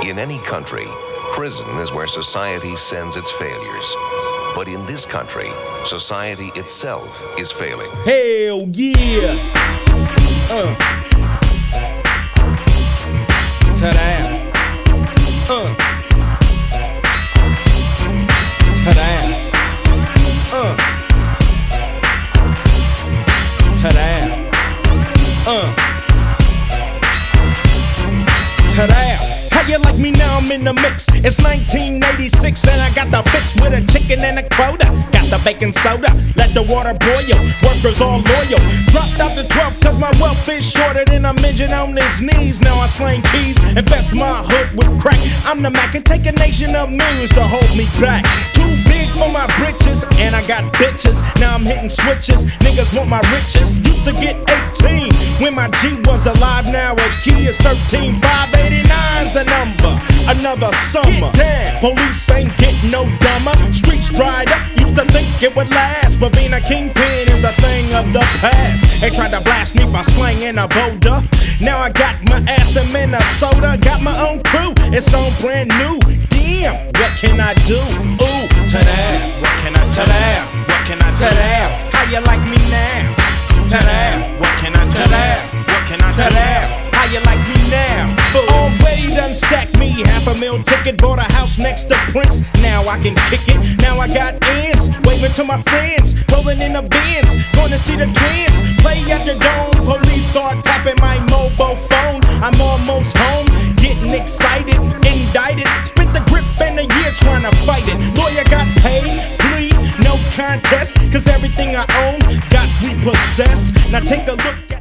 In any country, prison is where society sends its failures. But in this country, society itself is failing. Hell yeah! Ta-da! Ta-da! Ta-da! Ta-da! How you like me now? I'm in the mix. It's 1986 and I got the fix with a chicken and a quota. Got the baking soda, let the water boil. Workers all loyal. Dropped out the 12 cause my wealth is shorter than a midget on his knees. Now I slang keys, invest my hood with crack. I'm the Mac and take a nation of millions to hold me back. Too big for my britches and I got bitches. Now I'm hitting switches, niggas want my riches. Used to get 18 when my G was alive. Now a key is 13, 589's the number. Another summer, police ain't getting no dumber. Streets dried up, used to think it would last, but being a kingpin is a thing of the past. They tried to blast me for slanging a boulder. Now I got my ass in Minnesota. Got my own crew, it's on brand new. Damn, what can I do? Ooh, ta-da, what can I ta-da? What can I ta-da? How you like me now? Ta-da, what can I ta-da? What can I ta-da? How you like me now? Already done stacked me $500,000 ticket. Bought a house next to Prince. Now I can kick it. Now I got ends. Waving to my friends. Rolling in the Benz. Going to see the twins. Play at the dome. Police start tapping my mobile phone. I'm almost home. Getting excited. Indicted. Spent the grip and a year trying to fight it. Lawyer got paid. Plea. No contest. Cause everything I own got repossessed. Now take a look.